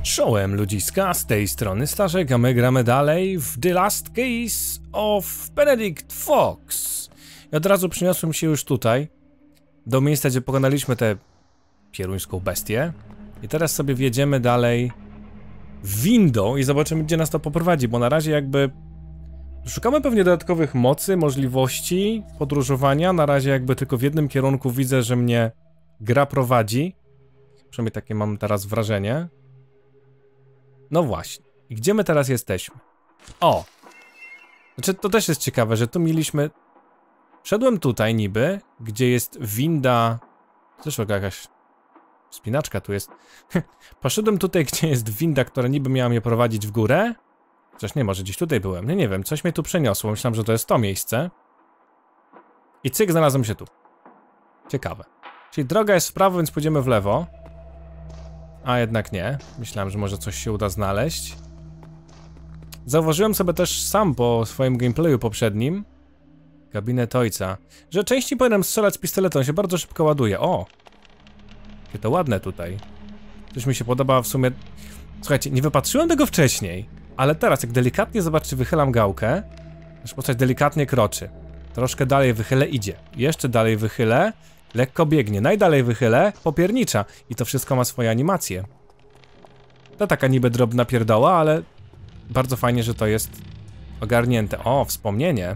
Czołem ludziska, z tej strony Staszek, a my gramy dalej w The Last Case of Benedict Fox. I od razu przyniosłem się już tutaj, do miejsca, gdzie pokonaliśmy tę pieruńską bestię. I teraz sobie wjedziemy dalej windą i zobaczymy, gdzie nas to poprowadzi, bo na razie jakby szukamy pewnie dodatkowych mocy, możliwości podróżowania. Na razie jakby tylko w jednym kierunku widzę, że mnie gra prowadzi. Przynajmniej takie mam teraz wrażenie. No właśnie. I gdzie my teraz jesteśmy? O! Znaczy, to też jest ciekawe, że tu mieliśmy... Wszedłem tutaj niby, gdzie jest winda... Zresztą jakaś wspinaczka tu jest. Poszedłem tutaj, gdzie jest winda, która niby miała mnie prowadzić w górę. Chociaż nie, może gdzieś tutaj byłem. Nie wiem, coś mnie tu przeniosło. Myślałem, że to jest to miejsce. I cyk, znalazłem się tu. Ciekawe. Czyli droga jest w prawo, więc pójdziemy w lewo. A jednak nie. Myślałem, że może coś się uda znaleźć. Zauważyłem sobie też sam po swoim gameplayu poprzednim, gabinet ojca, że częściej powinienem strzelać z pistoletu, on się bardzo szybko ładuje. O! Jakie to ładne tutaj. Coś mi się podoba w sumie. Słuchajcie, nie wypatrzyłem tego wcześniej, ale teraz jak delikatnie, zobaczcie, wychylam gałkę, nasz postać delikatnie kroczy. Troszkę dalej wychylę, idzie. Jeszcze dalej wychylę, lekko biegnie. Najdalej wychylę, popiernicza. I to wszystko ma swoje animacje. To taka niby drobna pierdoła, ale bardzo fajnie, że to jest ogarnięte. O, wspomnienie.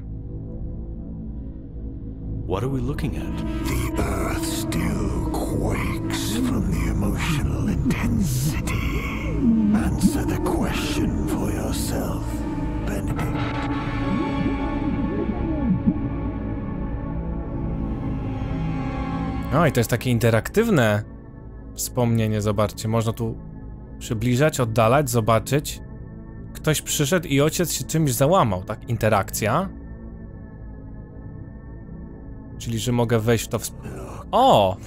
What are we looking at? The earth still quakes from the emotional intensity. Answer the question for yourself, Benedict. No i to jest takie interaktywne wspomnienie, zobaczcie. Można tu przybliżać, oddalać, zobaczyć. Ktoś przyszedł i ojciec się czymś załamał, tak? Interakcja. Czyli, że mogę wejść w to O!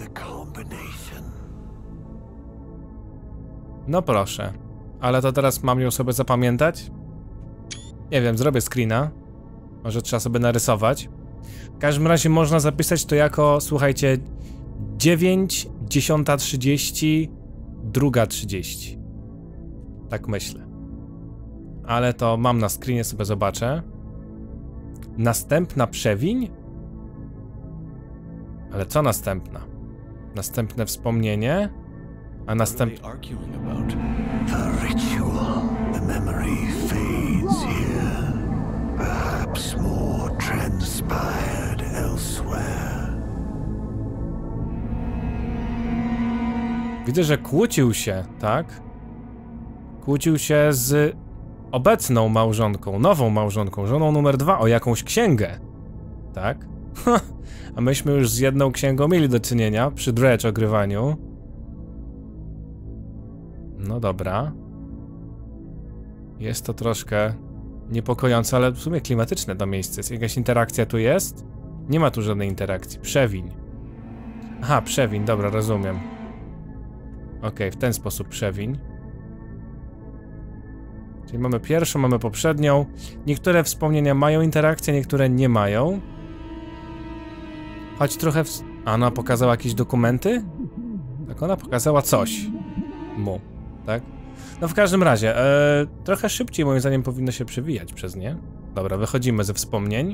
No proszę. Ale to teraz mam ją sobie zapamiętać? Nie wiem, zrobię screena. Może trzeba sobie narysować. W każdym razie można zapisać to jako, słuchajcie, 9, 10:30, 2:30. Tak myślę. Ale to mam na screenie, sobie zobaczę. Następna przewiń? Ale co następna? Następne wspomnienie? A następne... The ritual, the memory fades here. Perhaps more transpired elsewhere. Widzę, że kłócił się, tak? Kłócił się z obecną małżonką, nową małżonką, żoną numer 2 o jakąś księgę. Tak? A myśmy już z jedną księgą mieli do czynienia przy Dredge ogrywaniu. No dobra. Jest to troszkę niepokojące, ale w sumie klimatyczne to miejsce. Jest jakaś interakcja tu jest? Nie ma tu żadnej interakcji. Przewiń. Aha, przewiń, dobra, rozumiem. Okej, w ten sposób przewiń. Czyli mamy pierwszą, mamy poprzednią. Niektóre wspomnienia mają interakcję, niektóre nie mają. Choć trochę ona pokazała jakieś dokumenty? Tak, ona pokazała coś mu, tak? No w każdym razie, trochę szybciej moim zdaniem powinno się przewijać przez nie. Dobra, wychodzimy ze wspomnień.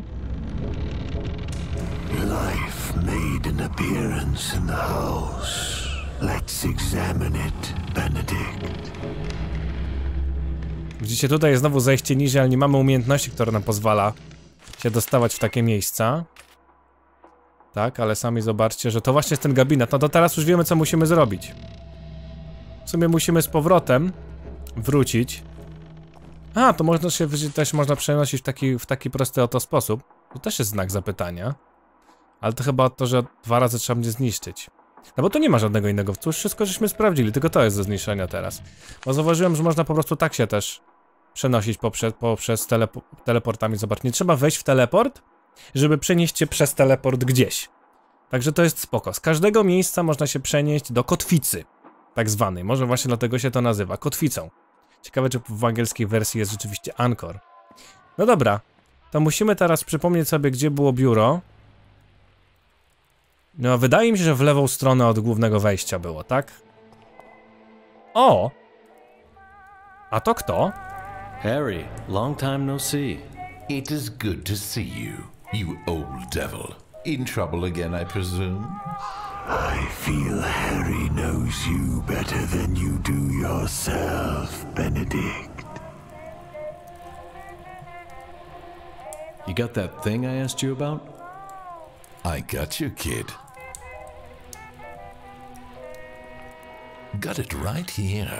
Life made an appearance in the house. Let's examine it, Benedict. Widzicie, tutaj jest znowu zejście niżej, ale nie mamy umiejętności, która nam pozwala się dostawać w takie miejsca. Tak, ale sami zobaczcie, że to właśnie jest ten gabinet. No to teraz już wiemy, co musimy zrobić. W sumie musimy z powrotem wrócić. A, to można się też można przenosić w taki prosty oto sposób. To też jest znak zapytania. Ale to chyba to, że 2 razy trzeba mnie zniszczyć. No bo tu nie ma żadnego innego. Tu już wszystko żeśmy sprawdzili, tylko to jest do zniszczenia teraz. Bo zauważyłem, że można po prostu tak się też przenosić poprzez teleportami. Zobacz, nie trzeba wejść w teleport, żeby przenieść się przez teleport gdzieś. Także to jest spoko. Z każdego miejsca można się przenieść do kotwicy, tak zwanej. Może właśnie dlatego się to nazywa kotwicą. Ciekawe, czy w angielskiej wersji jest rzeczywiście Anchor. No dobra, to musimy teraz przypomnieć sobie, gdzie było biuro. No, wydaje mi się, że w lewą stronę od głównego wejścia było, tak? O! A to kto? Harry, long time no see. It is good to see you, you old devil. In trouble again, I presume? I feel Harry knows you better than you do yourself, Benedict. You got that thing I asked you about? I got you, kid. Got it right here.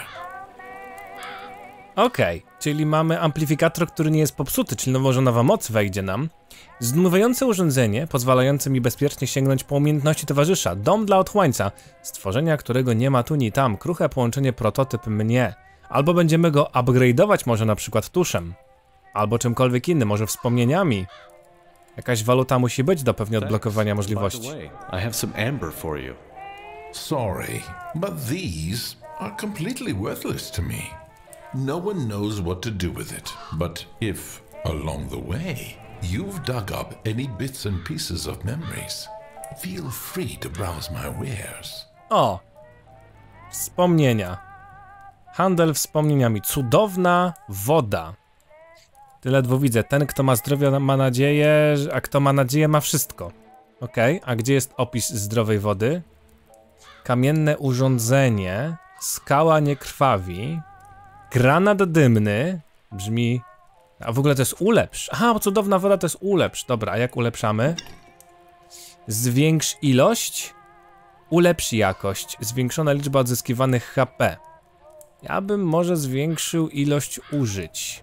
Okej, czyli mamy amplifikator, który nie jest popsuty, czyli może nowa moc wejdzie nam. Zdumiewające urządzenie, pozwalające mi bezpiecznie sięgnąć po umiejętności towarzysza. Dom dla otchłańca, stworzenia, którego nie ma tu ni tam. Kruche połączenie prototyp mnie. Albo będziemy go upgrade'ować może na przykład tuszem. Albo czymkolwiek innym, może wspomnieniami. Jakaś waluta musi być do pewnie odblokowania możliwości. I have some amber for you. Sorry, but these are completely worthless to me. No one knows what to do with it, but if, along the way, you've dug up any bits and pieces of memories, feel free to browse my wares. O! Wspomnienia. Handel wspomnieniami. Cudowna woda. Tyle ledwo widzę. Ten, kto ma zdrowie, ma nadzieję, a kto ma nadzieję, ma wszystko. Okej, a gdzie jest opis zdrowej wody? Kamienne urządzenie. Skała nie krwawi. Granat dymny. Brzmi... A w ogóle to jest ulepsz. Aha, bo cudowna woda to jest ulepsz. Dobra, a jak ulepszamy? Zwiększ ilość. Ulepsz jakość. Zwiększona liczba odzyskiwanych HP. Ja bym może zwiększył ilość użyć.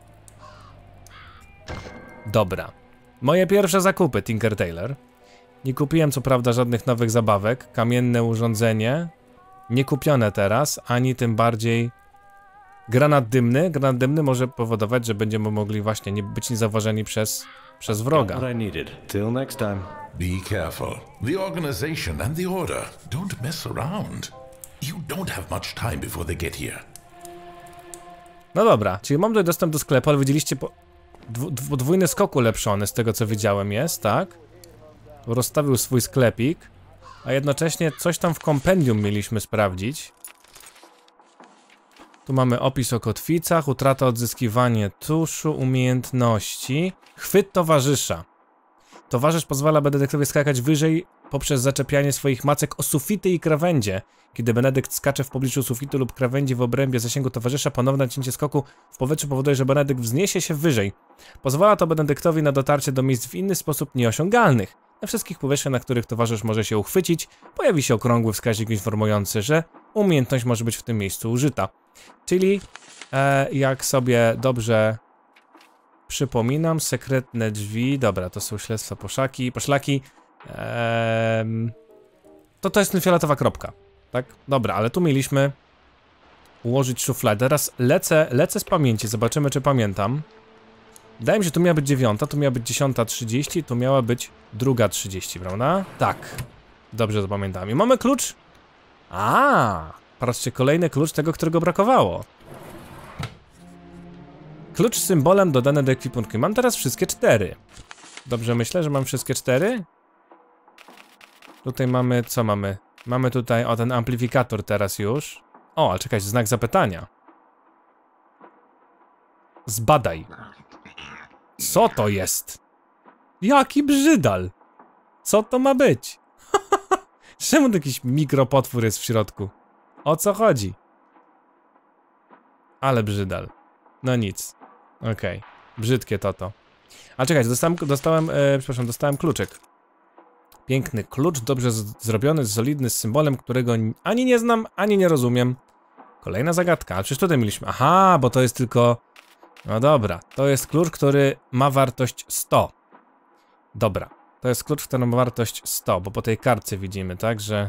Dobra. Moje pierwsze zakupy, Tinker Tailor. Nie kupiłem co prawda żadnych nowych zabawek. Kamienne urządzenie. Nie kupione teraz, ani tym bardziej... Granat dymny. Granat dymny może powodować, że będziemy mogli właśnie nie być niezauważeni przez wroga. What I needed. Till next time. Be careful. The organization and the order don't mess around. You don't have much time before they get here. No dobra, czyli mam tutaj dostęp do sklepu, ale widzieliście podwójny skok ulepszony z tego co widziałem jest, tak? Rozstawił swój sklepik, a jednocześnie coś tam w kompendium mieliśmy sprawdzić. Tu mamy opis o kotwicach, utrata, odzyskiwanie tuszu, umiejętności, chwyt towarzysza. Towarzysz pozwala Benedyktowi skakać wyżej poprzez zaczepianie swoich macek o sufity i krawędzie. Kiedy Benedykt skacze w pobliżu sufitu lub krawędzi w obrębie zasięgu towarzysza, ponowne nacięcie skoku w powietrzu powoduje, że Benedykt wzniesie się wyżej. Pozwala to Benedyktowi na dotarcie do miejsc w inny sposób nieosiągalnych. Na wszystkich powierzchniach, na których towarzysz może się uchwycić, pojawi się okrągły wskaźnik informujący, że umiejętność może być w tym miejscu użyta. Czyli, jak sobie dobrze przypominam, sekretne drzwi, dobra, to są śledztwa poszlaki, to jest fioletowa kropka, tak? Dobra, ale tu mieliśmy ułożyć szufladę. Teraz lecę z pamięci, zobaczymy czy pamiętam. Wydaje mi się, że tu miała być 9, tu miała być 10:30, tu miała być 2:30, prawda? Tak, dobrze zapamiętam. I mamy klucz. Patrzcie, kolejny klucz tego, którego brakowało. Klucz z symbolem dodany do ekwipunku. Mam teraz wszystkie 4. Dobrze myślę, że mam wszystkie 4. Tutaj mamy, co mamy? Mamy tutaj, ten amplifikator teraz już. O, ale czekaj, znak zapytania. Zbadaj. Co to jest? Jaki brzydal? Co to ma być? Czemu to jakiś mikropotwór jest w środku? O co chodzi? Ale brzydal. No nic. Okej. Brzydkie to. A czekajcie, dostałem kluczyk. Piękny klucz, dobrze zrobiony, solidny, z symbolem, którego ani nie znam, ani nie rozumiem. Kolejna zagadka. A przecież tutaj mieliśmy... Aha, bo to jest tylko... No dobra, to jest klucz, który ma wartość 100. Dobra, to jest klucz, który ma wartość 100, bo po tej kartce widzimy, tak, że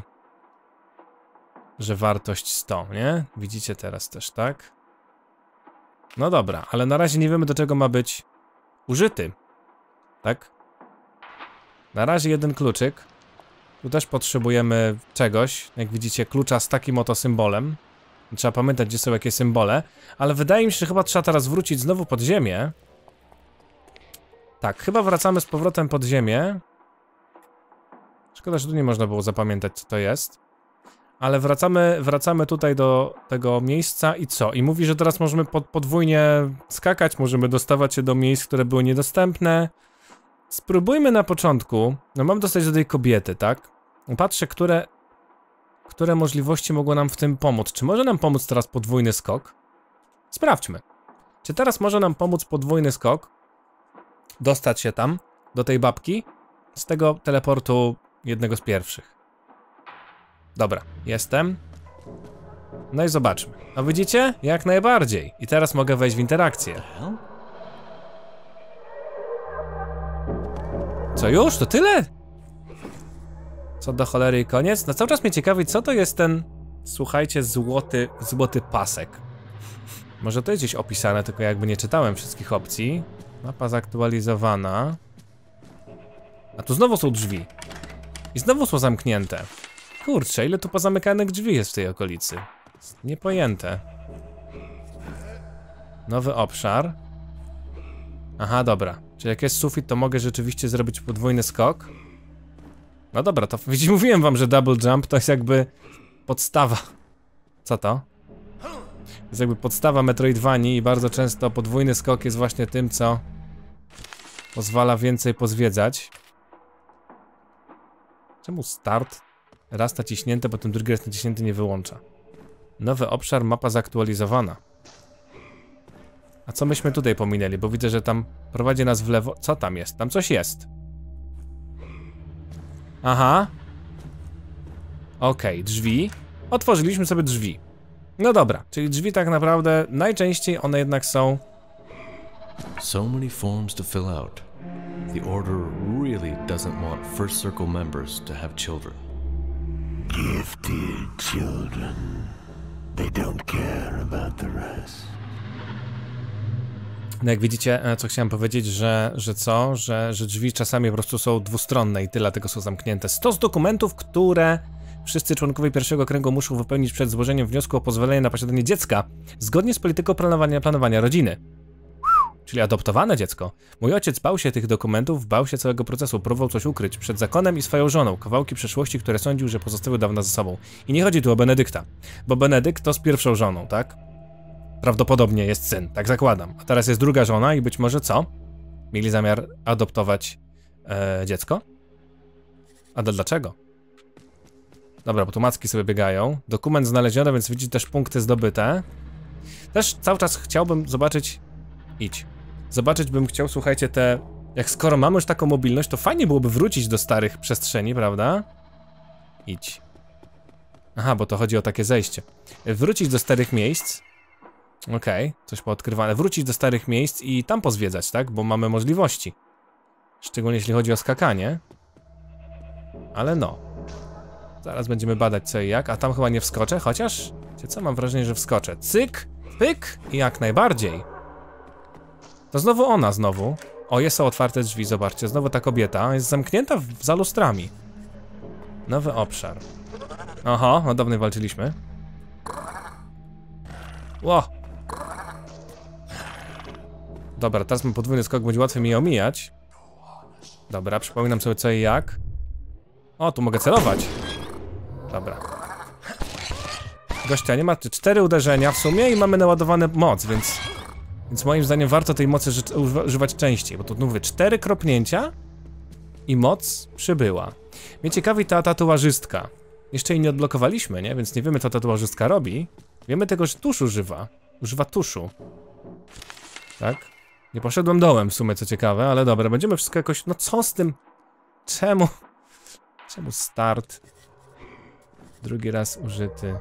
wartość 100, nie? Widzicie teraz też, tak? No dobra, ale na razie nie wiemy, do czego ma być użyty, tak? Na razie jeden kluczyk. Tu też potrzebujemy czegoś, jak widzicie, klucza z takim oto symbolem. Trzeba pamiętać, gdzie są jakie symbole, ale wydaje mi się, że chyba trzeba teraz wrócić znowu pod ziemię. Tak, chyba wracamy z powrotem pod ziemię. Szkoda, że tu nie można było zapamiętać, co to jest. Ale wracamy tutaj do tego miejsca i co? I mówi, że teraz możemy podwójnie skakać, możemy dostawać się do miejsc, które były niedostępne. Spróbujmy na początku. No mam dostać do tej kobiety, tak? Patrzę, które możliwości mogą nam w tym pomóc. Czy może nam pomóc teraz podwójny skok? Sprawdźmy. Czy teraz może nam pomóc podwójny skok? Dostać się tam, do tej babki? Z tego teleportu jednego z pierwszych. Dobra, jestem. No i zobaczmy. A widzicie? Jak najbardziej. I teraz mogę wejść w interakcję. Co już? To tyle? Co do cholery i koniec? No cały czas mnie ciekawi, co to jest ten, słuchajcie, złoty pasek. Może to jest gdzieś opisane, tylko jakby nie czytałem wszystkich opcji. Mapa zaktualizowana. A tu znowu są drzwi. I znowu są zamknięte. Kurczę, ile tu pozamykanych drzwi jest w tej okolicy. Niepojęte. Nowy obszar. Aha, dobra. Czyli jak jest sufit, to mogę rzeczywiście zrobić podwójny skok. No dobra, to mówiłem wam, że double jump to jest jakby podstawa. Co to? To jest jakby podstawa Metroidvanii i bardzo często podwójny skok jest właśnie tym, co pozwala więcej pozwiedzać. Czemu start? Raz naciśnięte, potem drugi raz naciśnięty nie wyłącza. Nowy obszar, mapa zaktualizowana. A co myśmy tutaj pominęli? Bo widzę, że tam prowadzi nas w lewo. Co tam jest? Tam coś jest. Aha. Okej, drzwi. Otworzyliśmy sobie drzwi. No dobra, czyli drzwi tak naprawdę najczęściej one jednak są... So many forms to fill out. The Order really doesn't want First Circle members to have children. Gifted children. They don't care about the rest. No jak widzicie, co chciałem powiedzieć, że drzwi czasami po prostu są dwustronne i tyle, dlatego są zamknięte. 100 dokumentów, które wszyscy członkowie pierwszego kręgu muszą wypełnić przed złożeniem wniosku o pozwolenie na posiadanie dziecka, zgodnie z polityką planowania rodziny. Czyli adoptowane dziecko. Mój ojciec bał się tych dokumentów, bał się całego procesu, próbował coś ukryć przed zakonem i swoją żoną, kawałki przeszłości, które sądził, że pozostały dawno za sobą. I nie chodzi tu o Benedykta, bo Benedykt to z pierwszą żoną, tak? Prawdopodobnie jest syn, tak zakładam. A teraz jest druga żona i być może co? Mieli zamiar adoptować dziecko? A dlaczego? Dobra, bo tu macki sobie biegają. Dokument znaleziony, więc widzicie też punkty zdobyte. Też cały czas chciałbym zobaczyć... Idź. Zobaczyć bym chciał, słuchajcie, te... Jak skoro mamy już taką mobilność, to fajnie byłoby wrócić do starych przestrzeni, prawda? Idź. Aha, bo to chodzi o takie zejście. Wrócić do starych miejsc. Okej, coś poodkrywane. Wrócić do starych miejsc i tam pozwiedzać, tak? Bo mamy możliwości. Szczególnie jeśli chodzi o skakanie. Ale no. Zaraz będziemy badać co i jak, a tam chyba nie wskoczę, chociaż... Wiecie co, mam wrażenie, że wskoczę. Cyk, pyk i jak najbardziej. To znowu ona, znowu. O, są otwarte drzwi, zobaczcie, znowu ta kobieta jest zamknięta za lustrami. Nowy obszar. Oho, no dawno walczyliśmy. Ło! Dobra, teraz mam podwójny skok, będzie łatwiej mi omijać. Dobra, przypominam sobie co i jak. O, tu mogę celować. Dobra. Gościa nie ma 4 uderzenia w sumie i mamy naładowane moc, więc moim zdaniem warto tej mocy używać częściej, bo tu mówię 4 kropnięcia i moc przybyła. Mnie ciekawi ta tatuażystka. Jeszcze jej nie odblokowaliśmy, nie? Więc nie wiemy co tatuażystka robi. Wiemy tego, że tusz używa. Używa tuszu. Tak? Nie poszedłem dołem w sumie, co ciekawe, ale dobra, będziemy wszystko jakoś... No co z tym? Czemu? Czemu start? Drugi raz użyty.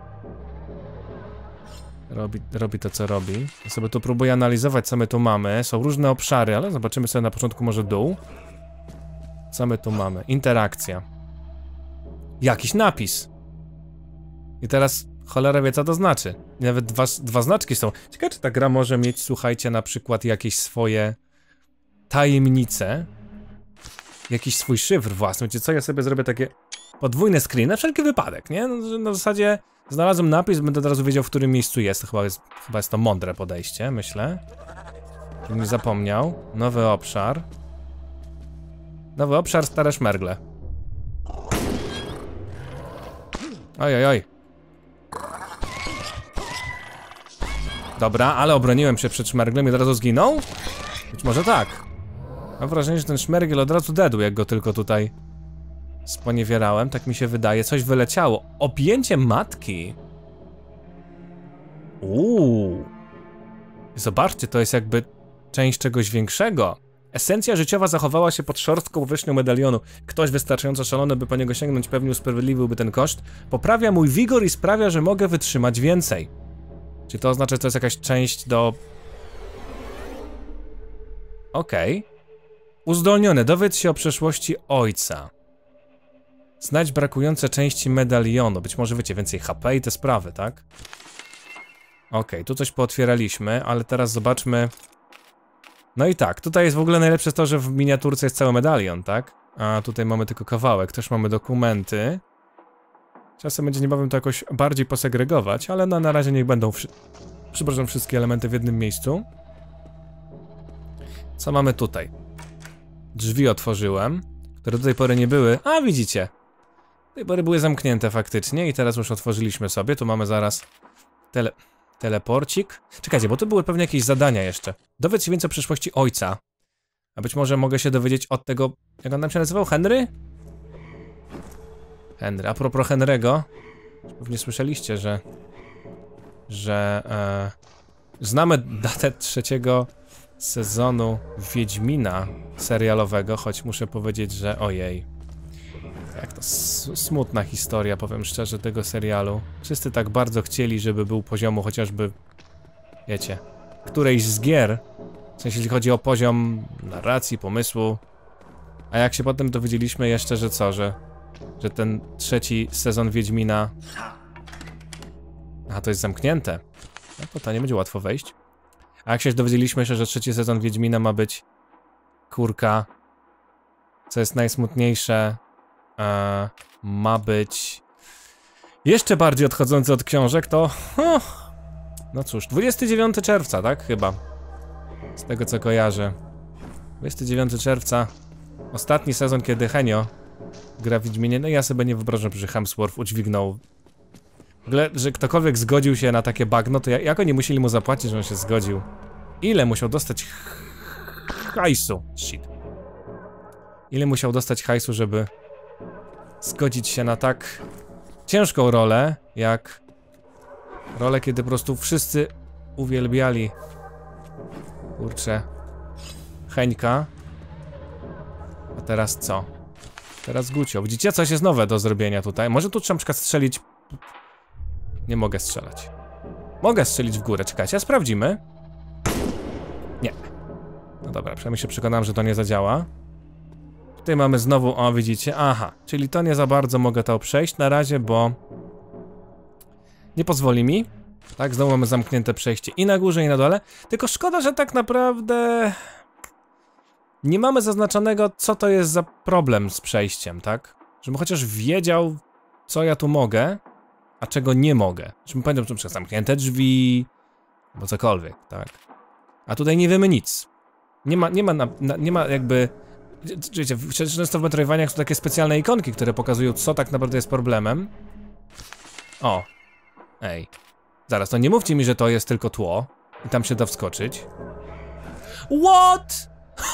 Robi to, co robi. Ja sobie tu próbuję analizować, co my tu mamy. Są różne obszary, ale zobaczymy sobie na początku może dół. Co my tu mamy? Interakcja. Jakiś napis. I teraz cholera wie, co to znaczy. I nawet dwa znaczki są. Ciekawe, czy ta gra może mieć, słuchajcie, na przykład jakieś swoje tajemnice. Jakiś swój szyfr własny. Wiecie co, ja sobie zrobię takie podwójne screen na wszelki wypadek, nie? No, na zasadzie znalazłem napis, będę od razu wiedział, w którym miejscu jest. Chyba jest to mądre podejście, myślę. Żebym nie zapomniał. Nowy obszar. Nowy obszar, stare szmergle. Oj. Dobra, ale obroniłem się przed szmerglem i od razu zginął? Być może tak. Mam wrażenie, że ten szmergiel od razu dedł, jak go tylko tutaj sponiewierałem. Tak mi się wydaje. Coś wyleciało. Objęcie matki. Zobaczcie, to jest jakby część czegoś większego. Esencja życiowa zachowała się pod szorstką powierzchnią medalionu. Ktoś wystarczająco szalony, by po niego sięgnąć, pewnie usprawiedliwiłby ten koszt. Poprawia mój wigor i sprawia, że mogę wytrzymać więcej. Czy to oznacza, że to jest jakaś część do... Okej. Uzdolniony. Dowiedz się o przeszłości ojca. Znajdź brakujące części medalionu. Być może wiecie, więcej HP i te sprawy, tak? Okej, tu coś pootwieraliśmy, ale teraz zobaczmy... No i tak, tutaj jest w ogóle najlepsze to, że w miniaturce jest cały medalion, tak? A tutaj mamy tylko kawałek, też mamy dokumenty. Czasem będzie niebawem to jakoś bardziej posegregować, ale no, na razie niech będą wszystkie elementy w jednym miejscu. Co mamy tutaj? Drzwi otworzyłem, które do tej pory nie były. A, widzicie! Do tej pory były zamknięte faktycznie i teraz już otworzyliśmy sobie. Tu mamy zaraz teleporcik. Czekajcie, bo tu były pewnie jakieś zadania jeszcze. Dowiedz się więcej o przyszłości ojca. A być może mogę się dowiedzieć od tego... Jak on nam się nazywał? Henry? Henry. A propos Henry'ego. Pewnie słyszeliście, że znamy datę 3. sezonu Wiedźmina serialowego, choć muszę powiedzieć, że ojej. Jak to smutna historia, powiem szczerze, tego serialu. Wszyscy tak bardzo chcieli, żeby był poziomu chociażby, wiecie, którejś z gier. W sensie, jeśli chodzi o poziom narracji, pomysłu. A jak się potem dowiedzieliśmy jeszcze, że co, że ten 3. sezon Wiedźmina... A to jest zamknięte. No to nie będzie łatwo wejść. A jak się dowiedzieliśmy jeszcze, że 3. sezon Wiedźmina ma być... Kurka. Co jest najsmutniejsze... ma być... Jeszcze bardziej odchodzący od książek, to... No cóż, 29 czerwca, tak? Chyba. Z tego co kojarzę. 29 czerwca. Ostatni sezon, kiedy Henio gra w Wiedźminie. No ja sobie nie wyobrażam, że Hemsworth udźwignął... W ogóle, że ktokolwiek zgodził się na takie bagno, to jak oni musieli mu zapłacić, że on się zgodził? Ile musiał dostać hajsu? Shit. Ile musiał dostać hajsu, żeby zgodzić się na tak ciężką rolę, jak rolę, kiedy po prostu wszyscy uwielbiali, kurczę, Heńka. A teraz co? Teraz Gucio. Widzicie, coś jest nowe do zrobienia tutaj. Może tu trzeba na przykład strzelić... Nie mogę strzelać. Mogę strzelić w górę, czekajcie, a sprawdzimy. Nie. No dobra, przynajmniej się przekonam, że to nie zadziała. Tutaj mamy znowu, o widzicie, aha, czyli to nie za bardzo mogę to przejść na razie, bo nie pozwoli mi. Tak, znowu mamy zamknięte przejście i na górze, i na dole. Tylko szkoda, że tak naprawdę nie mamy zaznaczonego, co to jest za problem z przejściem, tak? Żebym chociaż wiedział, co ja tu mogę, a czego nie mogę. Żebym pamiętał, że przez zamknięte drzwi, albo cokolwiek, tak? A tutaj nie wiemy nic. Nie ma jakby... Wiecie, często w metroidvaniach są takie specjalne ikonki, które pokazują, co tak naprawdę jest problemem. O. Ej. Zaraz, to nie mówcie mi, że to jest tylko tło i tam się da wskoczyć. What?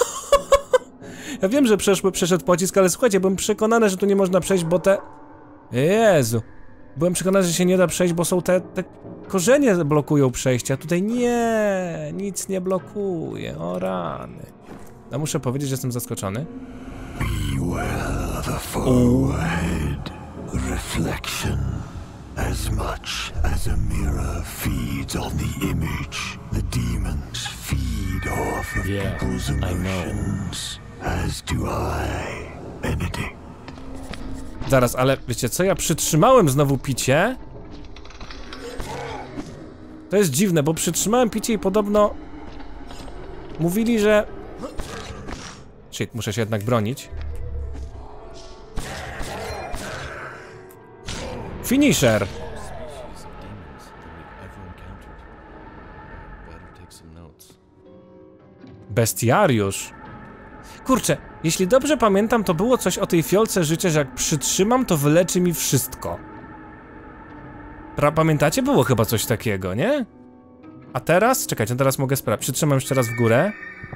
Ja wiem, że przeszedł pocisk, ale słuchajcie, byłem przekonany, że tu nie można przejść, bo te... Jezu. Byłem przekonany, że się nie da przejść, bo są te korzenie blokują przejście, a tutaj nie, nic nie blokuje, o rany. No muszę powiedzieć, że jestem zaskoczony. Beware the forehead. Reflection. As much as a mirror feeds on the image, the demons feed off of people's emotions. As do I, Benedict. Zaraz, ale wiecie co? Ja przytrzymałem znowu picie. To jest dziwne, bo przytrzymałem picie i podobno mówili, że... Shit, muszę się jednak bronić. Finisher! Bestiariusz. Kurczę, jeśli dobrze pamiętam, to było coś o tej fiolce życia, że jak przytrzymam, to wyleczy mi wszystko. Pamiętacie? Było chyba coś takiego, nie? A teraz? Czekajcie, teraz mogę sprawdzić. Przytrzymam jeszcze raz w górę.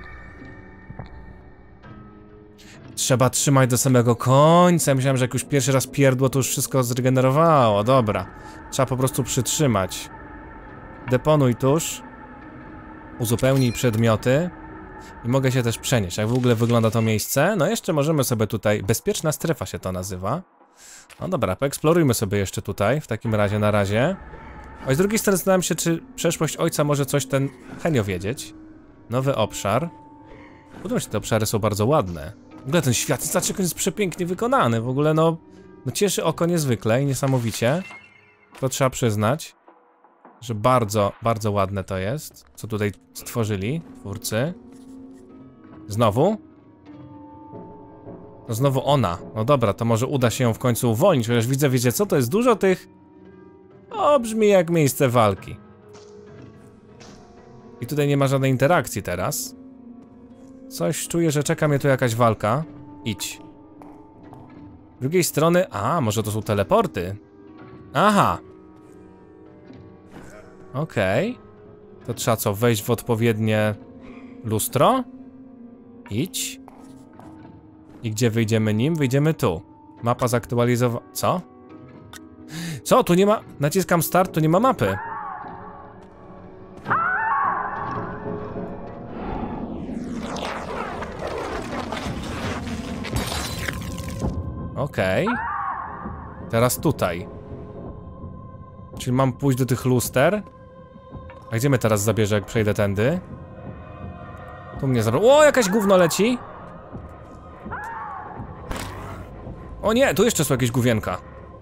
Trzeba trzymać do samego końca. Myślałem, że jak już pierwszy raz pierdło, to już wszystko zregenerowało. Dobra. Trzeba po prostu przytrzymać. Deponuj tusz. Uzupełnij przedmioty. I mogę się też przenieść. Jak w ogóle wygląda to miejsce? No jeszcze możemy sobie tutaj... Bezpieczna strefa się to nazywa. No dobra, poeksplorujmy sobie jeszcze tutaj. W takim razie, na razie. O, z drugiej strony zastanawiam się, czy przeszłość ojca może coś ten Henio wiedzieć. Nowy obszar. Podoba mi się, te obszary są bardzo ładne. W ogóle ten świat jest przepięknie wykonany. W ogóle no cieszy oko niezwykle i niesamowicie. To trzeba przyznać, że bardzo, bardzo ładne to jest, co tutaj stworzyli twórcy. Znowu? No znowu ona. No dobra, to może uda się ją w końcu uwolnić, chociaż widzę, wiecie co, to jest dużo tych... O, brzmi jak miejsce walki. I tutaj nie ma żadnej interakcji teraz. Coś czuję, że czeka mnie tu jakaś walka. Idź. Z drugiej strony... A, może to są teleporty. Aha. Okej. To trzeba co, wejść w odpowiednie lustro? Idź. I gdzie wyjdziemy nim? Wyjdziemy tu. Mapa zaktualizowana... Co? Co? Tu nie ma... Naciskam start, tu nie ma mapy. Okej. Teraz tutaj. Czyli mam pójść do tych luster. A gdzie mnie teraz zabierze, jak przejdę tędy? Tu mnie zabrał. O, jakaś gówno leci. O nie, tu jeszcze są jakieś główienka.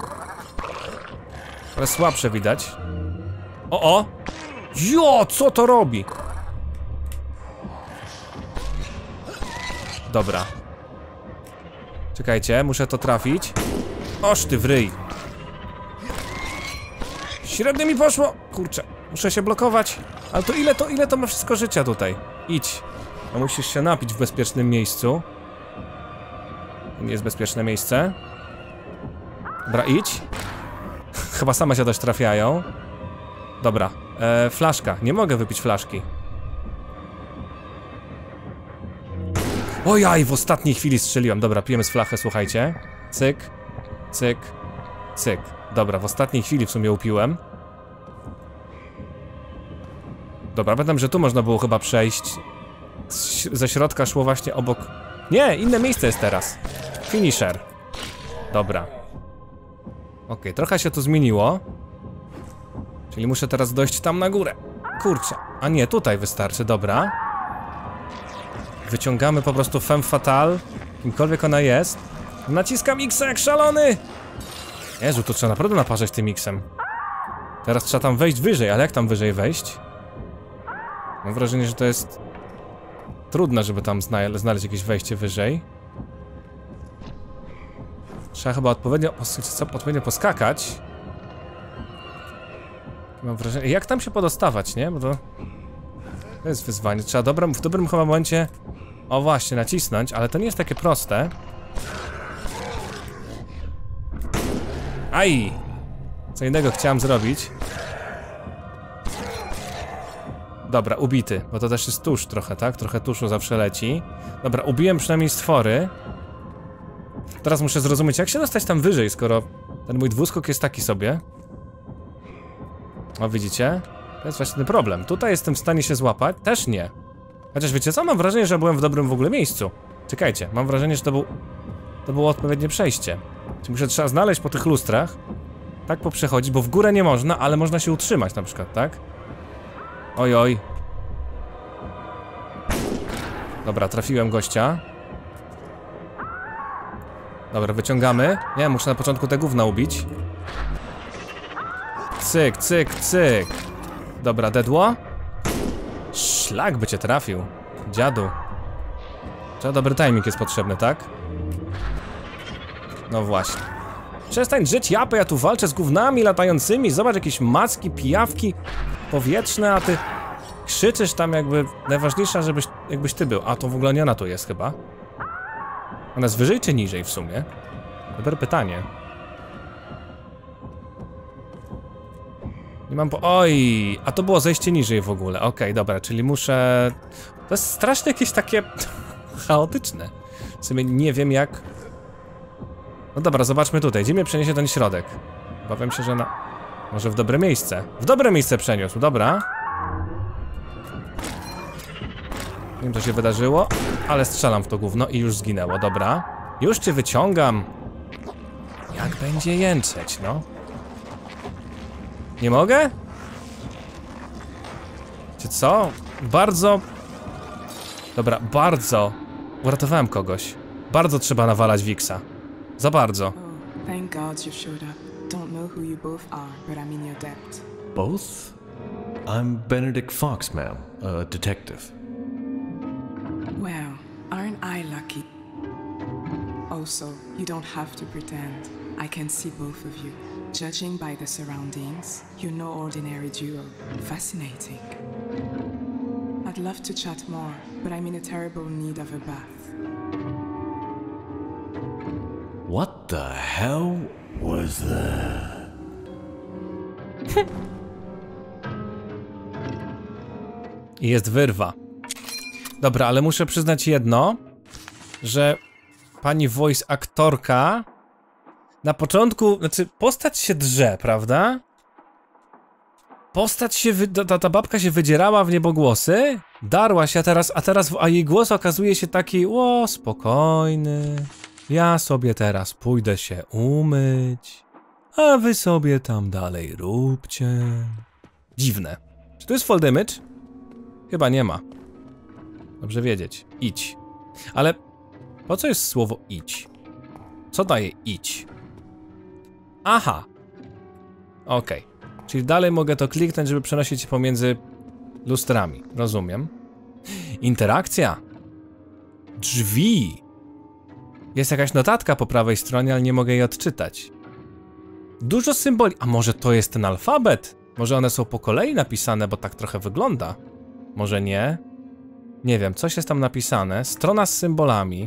Ale słabsze widać. O! Jo, co to robi? Dobra. Czekajcie, muszę to trafić. Oż ty w ryj. Średnio mi poszło. Kurczę, muszę się blokować. Ale to ile to ma wszystko życia tutaj? Idź. No musisz się napić w bezpiecznym miejscu. To nie jest bezpieczne miejsce. Dobra, idź. Chyba same się dość trafiają. Dobra, flaszka. Nie mogę wypić flaszki. Ojaj, w ostatniej chwili strzeliłem. Dobra, pijemy z flachę, słuchajcie. Cyk, cyk, cyk. Dobra, w ostatniej chwili w sumie upiłem. Dobra, pamiętam, że tu można było chyba przejść. Ze środka szło właśnie obok... Nie, inne miejsce jest teraz. Finisher. Dobra. Okej, trochę się to zmieniło. Czyli muszę teraz dojść tam na górę. Kurczę. A nie, tutaj wystarczy, dobra. Wyciągamy po prostu femme fatale. Kimkolwiek ona jest. Naciskam X jak szalony! Jezu, to trzeba naprawdę naparzać tym X-em. Teraz trzeba tam wejść wyżej, ale jak tam wyżej wejść? Mam wrażenie, że to jest... trudne, żeby tam znaleźć jakieś wejście wyżej. Trzeba chyba odpowiednio poskakać. Mam wrażenie... Jak tam się podostawać, nie? Bo to jest wyzwanie. Trzeba w dobrym chyba momencie... O właśnie, nacisnąć, ale to nie jest takie proste. Aj! Co innego chciałem zrobić. Dobra, ubity, bo to też jest tusz trochę, tak? Trochę tuszu zawsze leci. Dobra, ubiłem przynajmniej stwory. Teraz muszę zrozumieć, jak się dostać tam wyżej, skoro ten mój dwuskok jest taki sobie. O, widzicie? To jest właśnie ten problem. Tutaj jestem w stanie się złapać, też nie. Chociaż wiecie co? Mam wrażenie, że byłem w dobrym w ogóle miejscu. Czekajcie, mam wrażenie, że to było odpowiednie przejście. Czyli trzeba znaleźć po tych lustrach. Tak poprzechodzić, bo w górę nie można, ale można się utrzymać na przykład, tak? Oj, oj. Dobra, trafiłem gościa. Dobra, wyciągamy. Nie, muszę na początku te gówna ubić. Cyk, cyk, cyk. Dobra, dedło. Szlak by cię trafił. Dziadu. Trzeba dobry timing jest potrzebny, tak? No właśnie. Przestań drzeć japę, ja tu walczę z gównami latającymi. Zobacz, jakieś macki, pijawki powietrzne, a ty krzyczysz tam jakby... Najważniejsza, jakbyś ty był. A to w ogóle nie ona tu jest chyba. Ona jest wyżej czy niżej w sumie? Dobre pytanie. Nie mam Oj, a to było zejście niżej w ogóle. Okej, dobra, czyli muszę... To jest strasznie jakieś takie... chaotyczne. W sumie nie wiem jak... No dobra, zobaczmy tutaj. Gdzie mnie przeniesie ten środek? Obawiam się, że na... Może w dobre miejsce. W dobre miejsce przeniósł, dobra. Nie wiem, co się wydarzyło, ale strzelam w to gówno i już zginęło, dobra. Już cię wyciągam. Jak będzie jęczeć, no? Nie mogę? Czy co? Bardzo... Dobra, bardzo... Uratowałem kogoś. Bardzo trzeba nawalać Wixa. Za bardzo. Oh, thank God you showed up. Don't know who you both are, but I'm in your debt. Both? I'm Benedict Fox, ma'am, a detective. Well, aren't I lucky? Also, you don't have to pretend. I can see both of you. Judging by the surroundings, you're no ordinary duo. Fascinating. I'd love to chat more, but I'm in a terrible need of a bath. What the hell? Was there? I jest wyrwa. Dobra, ale muszę przyznać jedno, że pani voice aktorka na początku, znaczy postać się drze, prawda? Postać się, ta babka się wydzierała w niebogłosy, darła się, a jej głos okazuje się taki, o, spokojny, ja sobie teraz pójdę się umyć, a wy sobie tam dalej róbcie. Dziwne. Czy to jest fold image? Chyba nie ma. Dobrze wiedzieć. Idź. Ale po co jest słowo idź? Co daje idź? Aha. Okej. Czyli dalej mogę to kliknąć, żeby przenosić się pomiędzy lustrami. Rozumiem. Interakcja. Drzwi. Jest jakaś notatka po prawej stronie, ale nie mogę jej odczytać. Dużo symboli. A może to jest ten alfabet? Może one są po kolei napisane, bo tak trochę wygląda. Może nie? Nie wiem, coś jest tam napisane. Strona z symbolami.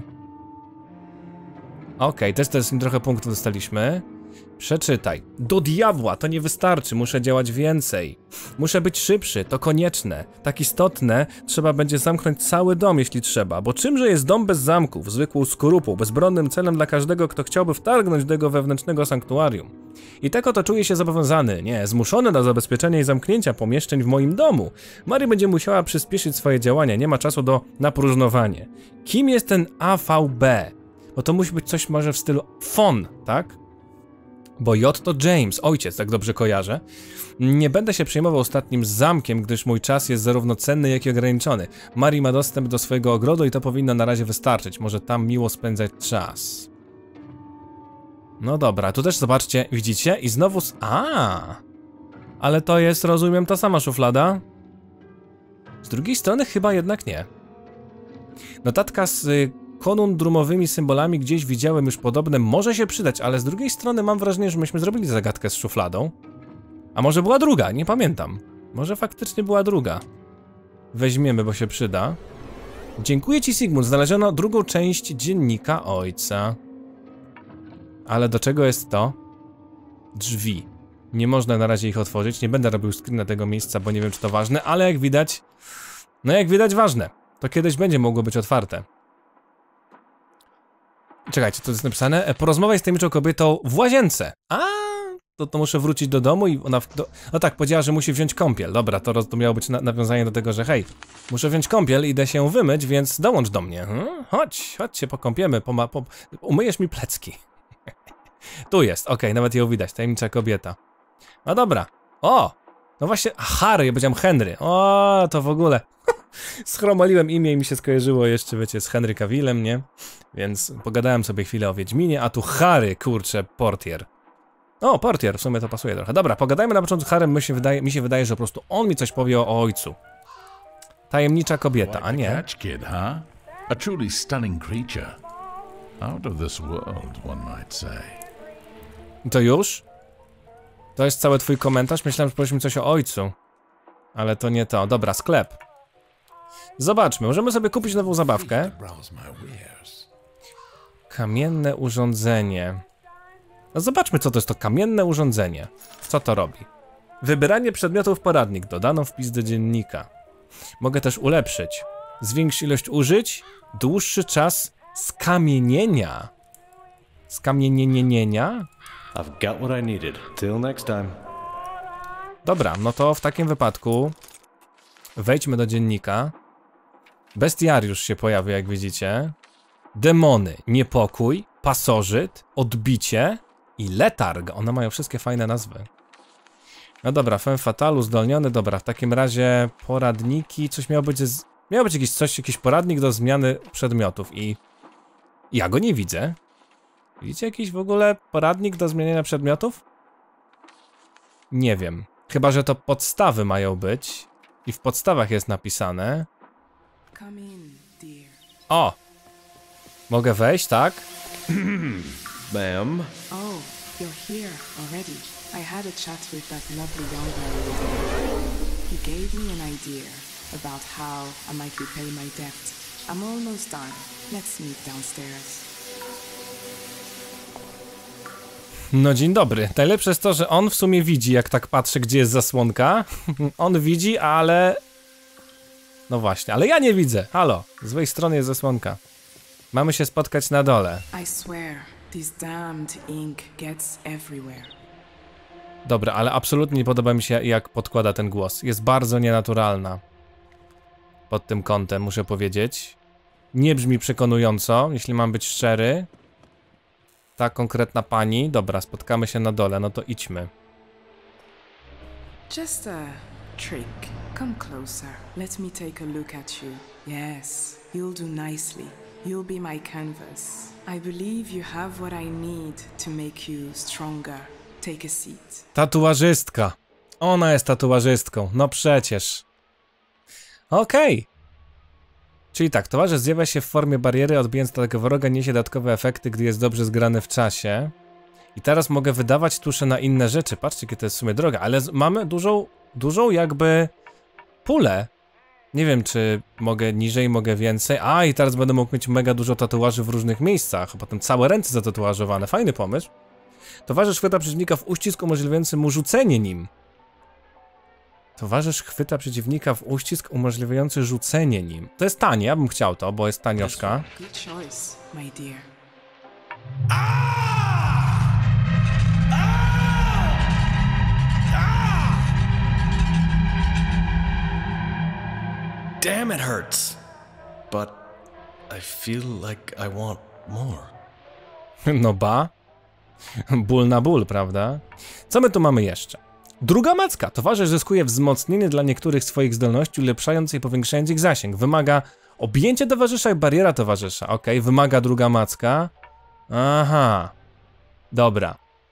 Okej, też trochę punktów dostaliśmy. Przeczytaj. Do diabła, to nie wystarczy, muszę działać więcej. Muszę być szybszy, to konieczne. Tak istotne, trzeba będzie zamknąć cały dom, jeśli trzeba. Bo czymże jest dom bez zamków, zwykłą skorupą, bezbronnym celem dla każdego, kto chciałby wtargnąć do jego wewnętrznego sanktuarium. I tak oto czuję się zobowiązany, nie, zmuszony do zabezpieczenia i zamknięcia pomieszczeń w moim domu. Mary będzie musiała przyspieszyć swoje działania, nie ma czasu na próżnowanie. Kim jest ten AVB? Bo to musi być coś może w stylu Fon, tak? Bo J to James, ojciec, tak dobrze kojarzę. Nie będę się przejmował ostatnim zamkiem, gdyż mój czas jest zarówno cenny, jak i ograniczony. Mary ma dostęp do swojego ogrodu i to powinno na razie wystarczyć. Może tam miło spędzać czas. No dobra, tu też zobaczcie, widzicie? I znowu ale to jest, rozumiem, ta sama szuflada? Z drugiej strony chyba jednak nie. Notatka z konundrumowymi symbolami gdzieś widziałem już podobne, może się przydać, ale z drugiej strony mam wrażenie, że myśmy zrobili zagadkę z szufladą. A może była druga, nie pamiętam. Może faktycznie była druga. Weźmiemy, bo się przyda. Dziękuję ci, Sigmund, znaleziono drugą część dziennika ojca. Ale do czego jest to? Drzwi. Nie można na razie ich otworzyć, nie będę robił screena tego miejsca, bo nie wiem, czy to ważne, ale jak widać... No jak widać ważne. To kiedyś będzie mogło być otwarte. Czekajcie, to jest napisane. Porozmawiaj z tajemniczą kobietą w łazience. To muszę wrócić do domu i ona... No tak, powiedziała, że musi wziąć kąpiel. Dobra, to miało być nawiązanie do tego, że hej, muszę wziąć kąpiel, idę się wymyć, więc dołącz do mnie. Chodź się pokąpiemy, umyjesz mi plecki. Tu jest, okej, nawet ją widać, tajemnicza kobieta. No dobra, no właśnie, Harry, ja powiedziałem Henry. To w ogóle... Schromoliłem imię i mi się skojarzyło jeszcze, wiecie, z Henry Cavillem, nie? Więc pogadałem sobie chwilę o Wiedźminie, a tu Harry, kurczę, portier. Portier, w sumie to pasuje trochę. Dobra, pogadajmy na początku z Harrym, mi się wydaje, że po prostu on mi coś powie o ojcu. Tajemnicza kobieta, a nie? Kid, huh? A truly stunning creature. Out of this world, one might say. To już? To jest cały twój komentarz? Myślałem, że powiesz mi coś o ojcu. Ale to nie to. Dobra, sklep. Zobaczmy, możemy sobie kupić nową zabawkę. Kamienne urządzenie. No zobaczmy, co to jest to kamienne urządzenie. Co to robi? Wybieranie przedmiotów poradnik. Dodano wpis do dziennika. Mogę też ulepszyć. Zwiększ ilość użyć. Dłuższy czas skamienienia. Skamienienia? I've got what I needed. Till next time. Dobra, no to w takim wypadku wejdźmy do dziennika. Bestiariusz się pojawił, jak widzicie. Demony, niepokój, pasożyt, odbicie i letarg. One mają wszystkie fajne nazwy. No dobra, femme fatale, uzdolniony. Dobra, w takim razie poradniki. Coś miało być. Miało być jakiś poradnik do zmiany przedmiotów i ja go nie widzę. Widzicie jakiś w ogóle poradnik do zmieniania przedmiotów? Nie wiem. Chyba że to podstawy mają być. I w podstawach jest napisane. Come in, dear. O! Mogę wejść, tak? Ma'am. Oh, you're here already. I had a chat with that lovely young man. He gave me an idea about how I might repay my debt. I'm almost done. Let's meet downstairs. No dzień dobry. Najlepsze jest to, że on w sumie widzi, jak tak patrzy, gdzie jest zasłonka. On widzi, ale... No właśnie, ale ja nie widzę. Halo, z złej strony jest zasłonka. Mamy się spotkać na dole. I swear, this damned ink gets everywhere. Dobra, ale absolutnie nie podoba mi się, jak podkłada ten głos. Jest bardzo nienaturalna. Pod tym kątem, muszę powiedzieć. Nie brzmi przekonująco, jeśli mam być szczery. Ta konkretna pani. Dobra, spotkamy się na dole, no to idźmy. Just a trick. Come closer. Let me take a look at you. Yes, you'll do nicely. You'll be my canvas. I believe you have what I need to make you stronger. Take a seat. Tatuażystka. Ona jest tatuażystką. No przecież. Okej. Czyli tak, towarzysz zjawia się w formie bariery, odbijając tego wroga, niesie dodatkowe efekty, gdy jest dobrze zgrany w czasie. I teraz mogę wydawać tusze na inne rzeczy. Patrzcie, jakie to jest w sumie droga, ale mamy dużą jakby pulę. Nie wiem, czy mogę niżej, mogę więcej. A, i teraz będę mógł mieć mega dużo tatuaży w różnych miejscach, a potem całe ręce zatatuażowane. Fajny pomysł. Towarzysz chwyta przeciwnika w uścisk umożliwiający mu rzucenie nim. Towarzysz chwyta przeciwnika w uścisk umożliwiający rzucenie nim. To jest tanie, ja bym chciał to, bo jest tanioszka. Good choice, my dear. Damn, it hurts. But I feel like I want more. No ba. Ból na ból, prawda? Co my tu mamy jeszcze? Druga macka. Towarzysz zyskuje wzmocnienie dla niektórych swoich zdolności, ulepszając i powiększając ich zasięg. Wymaga objęcie towarzysza i bariera towarzysza. Ok, wymaga druga macka. Aha. Dobra.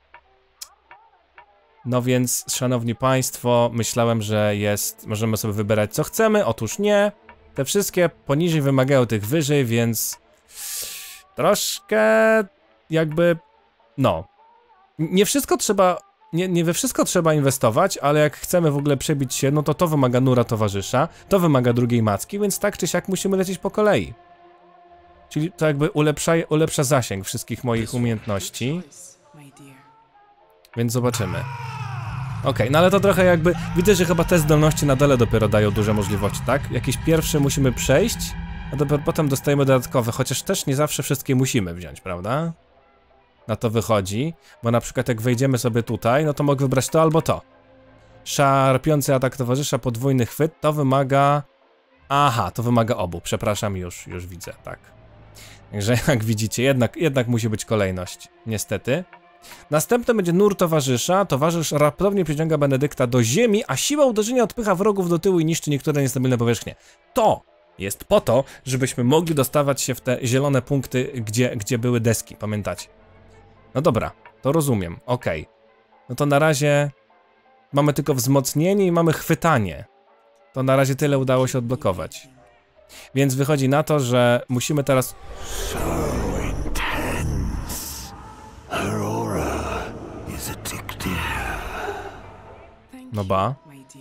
No więc, szanowni państwo, myślałem, że możemy sobie wybierać co chcemy. Otóż nie. Te wszystkie poniżej wymagają tych wyżej, więc troszkę jakby, no. Nie wszystko trzeba, nie we wszystko trzeba inwestować, ale jak chcemy w ogóle przebić się, no to wymaga nura towarzysza, to wymaga drugiej macki, więc tak czy siak musimy lecieć po kolei. Czyli to jakby ulepsza zasięg wszystkich moich umiejętności. Więc zobaczymy. Okej, no ale to trochę jakby, widzę, że chyba te zdolności na dole dopiero dają duże możliwości, tak? Jakieś pierwsze musimy przejść, a dopiero potem dostajemy dodatkowe, chociaż też nie zawsze wszystkie musimy wziąć, prawda? Na to wychodzi, bo na przykład jak wejdziemy sobie tutaj, no to mogę wybrać to albo to. Szarpiący atak towarzysza, podwójny chwyt, to wymaga... Aha, to wymaga obu, przepraszam, już widzę, tak. Także jak widzicie, jednak musi być kolejność, niestety. Następny będzie nur towarzysza. Towarzysz raptownie przyciąga Benedykta do ziemi, a siła uderzenia odpycha wrogów do tyłu i niszczy niektóre niestabilne powierzchnie. To jest po to, żebyśmy mogli dostawać się w te zielone punkty, gdzie były deski, pamiętacie? No dobra, to rozumiem, okej. No to na razie mamy tylko wzmocnienie i mamy chwytanie. To na razie tyle udało się odblokować. Więc wychodzi na to, że musimy teraz... So intense. Her aura is addictive. No ba.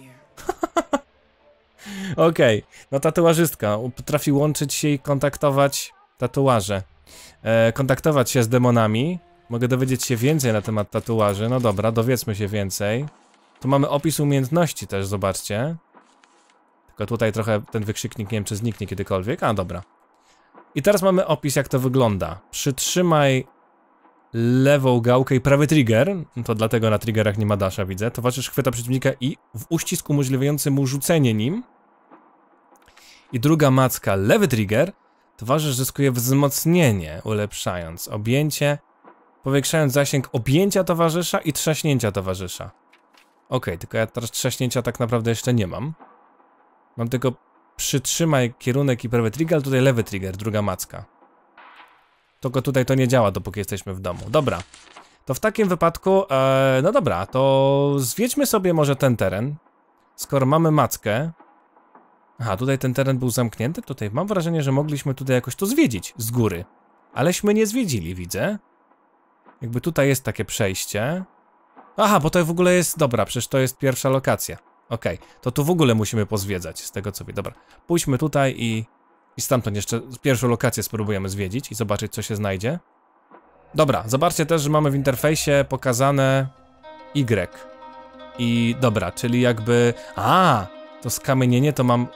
Okej, no tatuażystka potrafi łączyć się i kontaktować tatuaże. Kontaktować się z demonami. Mogę dowiedzieć się więcej na temat tatuaży. No dobra, dowiedzmy się więcej. Tu mamy opis umiejętności też, zobaczcie. Tylko tutaj trochę ten wykrzyknik, nie wiem czy zniknie kiedykolwiek, a dobra. I teraz mamy opis jak to wygląda. Przytrzymaj lewą gałkę i prawy trigger, to dlatego na triggerach nie ma dasha, widzę. Towarzysz chwyta przeciwnika i w uścisku umożliwiający mu rzucenie nim. I druga macka, lewy trigger, towarzysz zyskuje wzmocnienie, ulepszając objęcie, powiększając zasięg objęcia towarzysza i trzaśnięcia towarzysza. Okej, tylko ja teraz trzaśnięcia tak naprawdę jeszcze nie mam. Mam tylko przytrzymaj kierunek i prawy trigger, ale tutaj lewy trigger, druga macka. Tylko tutaj to nie działa, dopóki jesteśmy w domu. Dobra, to w takim wypadku, no dobra, to zwiedźmy sobie może ten teren. Skoro mamy mackę. Aha, tutaj ten teren był zamknięty, tutaj mam wrażenie, że mogliśmy tutaj jakoś to zwiedzić z góry. Aleśmy nie zwiedzili, widzę. Jakby tutaj jest takie przejście. Aha, bo to w ogóle jest, dobra, przecież to jest pierwsza lokacja. Okej, to tu w ogóle musimy pozwiedzać, z tego co wiem. Dobra, pójdźmy tutaj i stamtąd jeszcze pierwszą lokację spróbujemy zwiedzić i zobaczyć co się znajdzie. Dobra, zobaczcie też, że mamy w interfejsie pokazane Y. I dobra, czyli jakby... A, to skamienienie to mam...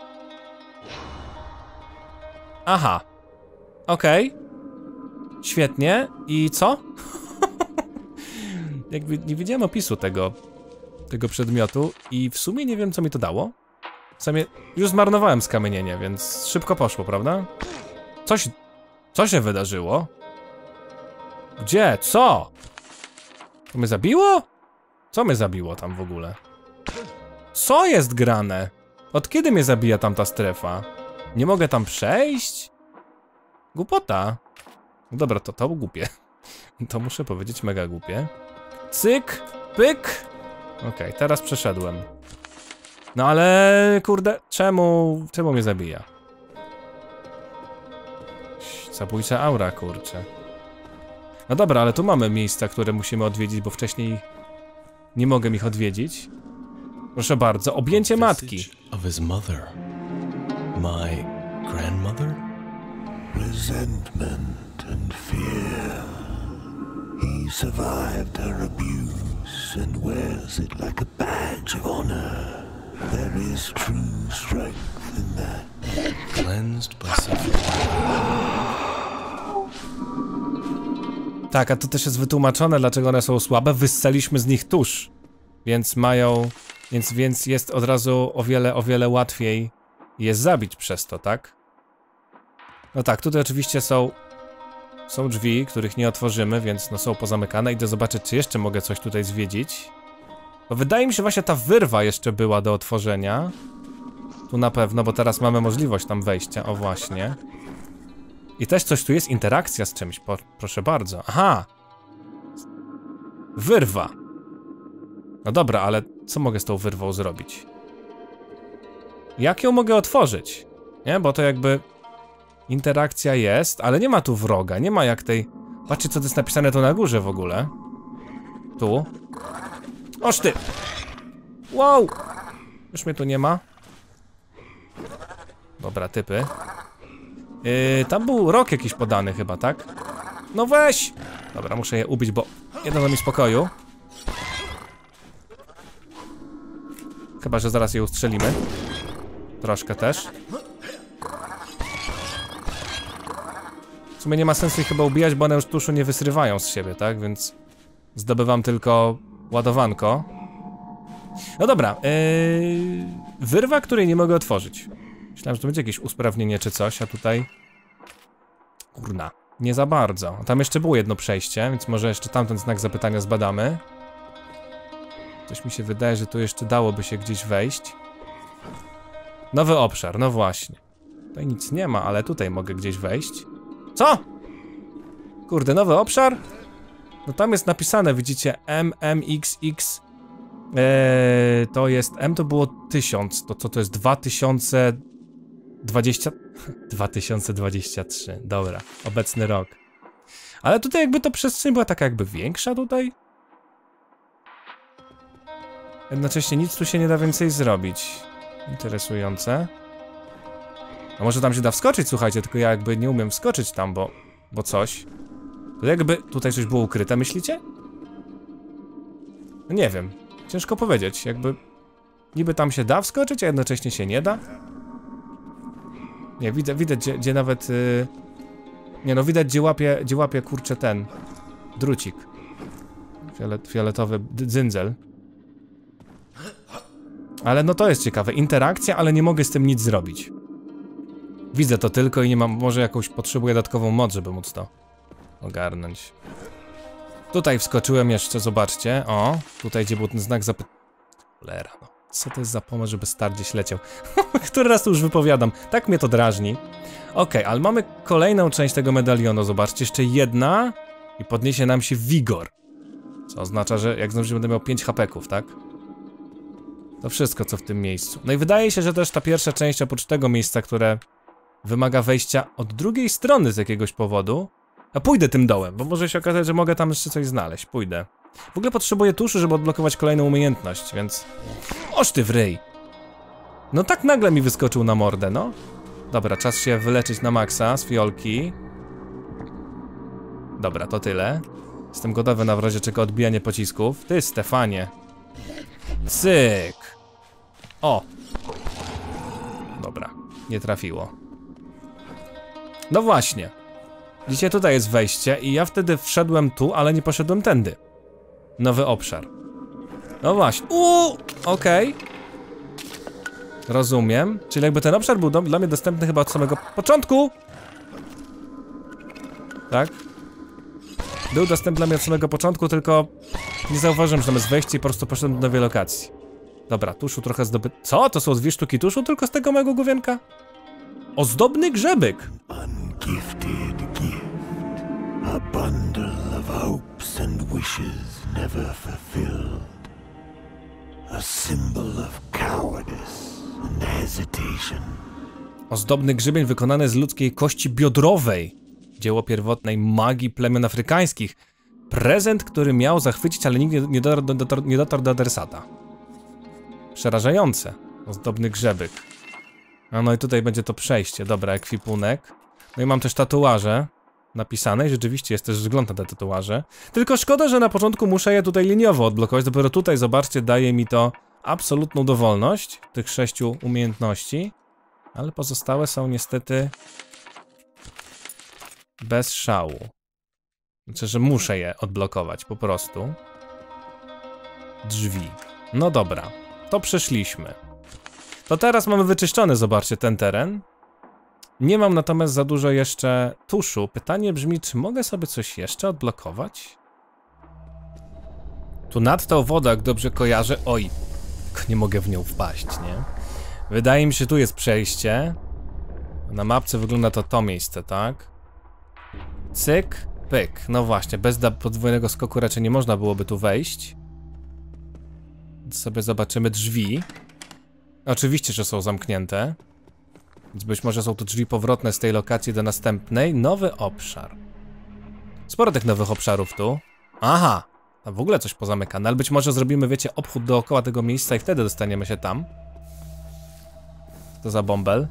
Aha. Okej. Świetnie. I co? Jakby nie widziałem opisu tego przedmiotu i w sumie nie wiem co mi to dało. W sumie już zmarnowałem skamienienie, więc szybko poszło, prawda? Co się wydarzyło? Gdzie? Co? To mnie zabiło? Co mnie zabiło tam w ogóle? Co jest grane? Od kiedy mnie zabija tamta strefa? Nie mogę tam przejść? Głupota. Dobra, to głupie. To muszę powiedzieć mega głupie. Cyk, pyk. Okej, teraz przeszedłem. No ale kurde, czemu mnie zabija? Zabójcza aura, kurczę. No dobra, ale tu mamy miejsca, które musimy odwiedzić, bo wcześniej nie mogę ich odwiedzić. Proszę bardzo, objęcie matki. Of his mother. My grandmother? Resentment and fear. He survived her abuse and wears it like a badge of honor. There is true strength in that. Cleansed by suffering. Tak, a to też jest wytłumaczone, dlaczego one są słabe. Wyssaliśmy z nich tusz. Więc mają... Więc jest od razu o wiele łatwiej je zabić przez to, tak? No tak, tutaj oczywiście są drzwi, których nie otworzymy, więc no są pozamykane. Idę zobaczyć, czy jeszcze mogę coś tutaj zwiedzić. Bo wydaje mi się, że właśnie ta wyrwa jeszcze była do otworzenia. Tu na pewno, bo teraz mamy możliwość tam wejścia, o właśnie. I też coś tu jest, interakcja z czymś, proszę bardzo. Aha! Wyrwa. No dobra, ale co mogę z tą wyrwą zrobić? Jak ją mogę otworzyć? Nie, bo to jakby... Interakcja jest, ale nie ma tu wroga, nie ma jak tej... Patrzcie, co to jest napisane tu na górze w ogóle. Tu. Oż ty! Wow! Już mnie tu nie ma. Dobra, typy. Tam był rok jakiś podany chyba, tak? No weź! Dobra, muszę je ubić, bo nie dadzą mi spokoju. Chyba, że zaraz je ustrzelimy. Troszkę też. W sumie nie ma sensu ich chyba ubijać, bo one już tuszu nie wysrywają z siebie, tak? Więc zdobywam tylko ładowanko. No dobra, wyrwa, której nie mogę otworzyć. Myślałem, że to będzie jakieś usprawnienie czy coś, a tutaj... Kurna, nie za bardzo. Tam jeszcze było jedno przejście, więc może jeszcze tamten znak zapytania zbadamy. Coś mi się wydaje, że tu jeszcze dałoby się gdzieś wejść. Nowy obszar, no właśnie. Tutaj nic nie ma, ale tutaj mogę gdzieś wejść. Co? Kurde, nowy obszar? No tam jest napisane, widzicie, MMXX. To jest, M to było 1000, to co to jest 2020? 2023, dobra, obecny rok. Ale tutaj jakby to przestrzeń była taka jakby większa tutaj. Jednocześnie nic tu się nie da więcej zrobić. Interesujące. A może tam się da wskoczyć, słuchajcie, tylko ja jakby nie umiem wskoczyć tam, bo coś. To jakby tutaj coś było ukryte, myślicie? No nie wiem. Ciężko powiedzieć, jakby... Niby tam się da wskoczyć, a jednocześnie się nie da. Nie, widać gdzie nawet... Nie no, widać gdzie łapie kurczę ten... drucik. Fioletowy dzyndzel. Ale no to jest ciekawe. Interakcja, ale nie mogę z tym nic zrobić. Widzę to tylko i nie mam... Może jakąś potrzebuję dodatkową moc, żeby móc to ogarnąć. Tutaj wskoczyłem jeszcze, zobaczcie. O, tutaj gdzie był ten znak Cholera, no. Co to jest za pomoc, żeby star gdzieś leciał? Który raz to już wypowiadam. Tak mnie to drażni. Okej, ale mamy kolejną część tego medalionu. Zobaczcie, jeszcze jedna i podniesie nam się wigor. Co oznacza, że jak zdążymy, będę miał 5 hapeków, tak? To wszystko, co w tym miejscu. No i wydaje się, że też ta pierwsza część, oprócz tego miejsca, które wymaga wejścia od drugiej strony z jakiegoś powodu. A pójdę tym dołem, bo może się okazać, że mogę tam jeszcze coś znaleźć. Pójdę. W ogóle potrzebuję tuszu, żeby odblokować kolejną umiejętność, więc... Oż ty w ryj! No tak nagle mi wyskoczył na mordę, no. Dobra, czas się wyleczyć na maksa z fiolki. Dobra, to tyle. Jestem gotowy na w razie czego odbijanie pocisków. Ty, Stefanie. Cyk! O! Dobra, nie trafiło. No właśnie. Widzicie, tutaj jest wejście i ja wtedy wszedłem tu, ale nie poszedłem tędy. Nowy obszar. No właśnie. Okej. Rozumiem. Czyli jakby ten obszar był dla mnie dostępny chyba od samego początku. Tak? Był dostępny dla mnie od samego początku, tylko nie zauważyłem, że tam jest wejście i po prostu poszedłem do nowej lokacji. Dobra, tuszu trochę Co? To są 2 sztuki tuszu tylko z tego mojego główienka? Ozdobny grzebyk. Ungifted gift, a bundle of hopes and wishes never fulfilled, a symbol of cowardice and hesitation. Ozdobny grzebień wykonany z ludzkiej kości biodrowej. Dzieło pierwotnej magii plemion afrykańskich. Prezent, który miał zachwycić, ale nikt nie dotarł do adresata. Przerażające. Ozdobny grzebyk. No i tutaj będzie to przejście. Dobra, ekwipunek. No i mam też tatuaże napisane i rzeczywiście jest też wzgląd na te tatuaże. Tylko szkoda, że na początku muszę je tutaj liniowo odblokować. Dopiero tutaj, zobaczcie, daje mi to absolutną dowolność tych 6 umiejętności. Ale pozostałe są niestety bez szału. Znaczy, że muszę je odblokować po prostu. Drzwi. No dobra, to przeszliśmy. To teraz mamy wyczyszczony, zobaczcie, ten teren. Nie mam natomiast za dużo jeszcze tuszu. Pytanie brzmi, czy mogę sobie coś jeszcze odblokować? Tu nad tą wodą, jak dobrze kojarzę... Oj, nie mogę w nią wpaść, nie? Wydaje mi się, że tu jest przejście. Na mapce wygląda to miejsce, tak? Cyk, pyk. No właśnie, bez podwójnego skoku raczej nie można byłoby tu wejść. Więc sobie zobaczymy drzwi. Oczywiście, że są zamknięte. Więc być może są to drzwi powrotne z tej lokacji do następnej. Nowy obszar. Sporo tych nowych obszarów tu. Aha, tam w ogóle coś pozamykane, ale być może zrobimy, wiecie, obchód dookoła tego miejsca i wtedy dostaniemy się tam. Co to za bąbel?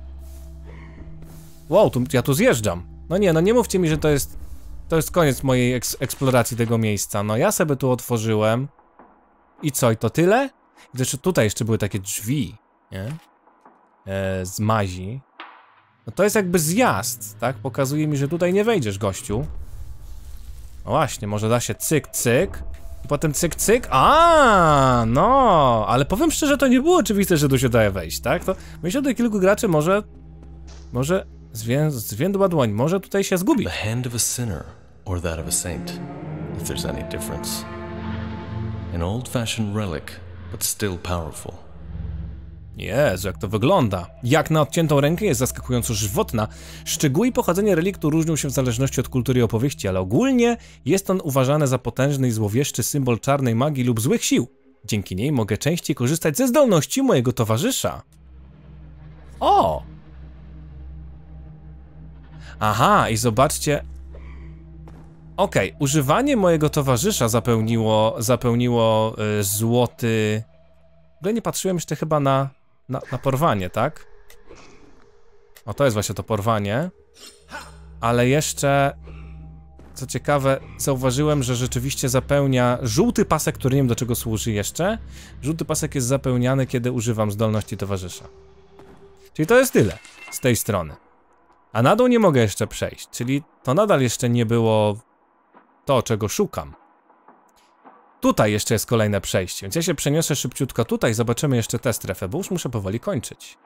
Wow, ja tu zjeżdżam. No nie, no nie mówcie mi, że to jest koniec mojej eksploracji tego miejsca. No ja sobie tu otworzyłem. I co, i to tyle? I też tutaj jeszcze były takie drzwi, nie? Z mazi. No to jest jakby zjazd, tak? Pokazuje mi, że tutaj nie wejdziesz, gościu. No właśnie, może da się cyk, cyk. I potem cyk, cyk. No, ale powiem szczerze, to nie było oczywiste, że tu się daje wejść, tak? To myślę, że do kilku graczy może zwiędła dłoń, może tutaj się zgubi. The hand of a sinner, or that of a saint, if there's any difference. An old-fashioned relic, but still powerful. Jezu, jak to wygląda. Jak na odciętą rękę jest zaskakująco żywotna. Szczegóły i pochodzenie reliktu różnią się w zależności od kultury i opowieści, ale ogólnie jest on uważany za potężny i złowieszczy symbol czarnej magii lub złych sił. Dzięki niej mogę częściej korzystać ze zdolności mojego towarzysza. O! Aha, i zobaczcie... Okej, używanie mojego towarzysza zapełniło złoty... W ogóle nie patrzyłem jeszcze chyba na porwanie, tak? O, to jest właśnie to porwanie. Ale jeszcze... co ciekawe, zauważyłem, że rzeczywiście zapełnia żółty pasek, który nie wiem do czego służy jeszcze. Żółty pasek jest zapełniany, kiedy używam zdolności towarzysza. Czyli to jest tyle z tej strony. A na dół nie mogę jeszcze przejść, czyli to nadal jeszcze nie było to, czego szukam. Tutaj jeszcze jest kolejne przejście, więc ja się przeniosę szybciutko tutaj, zobaczymy jeszcze tę strefę, bo już muszę powoli kończyć.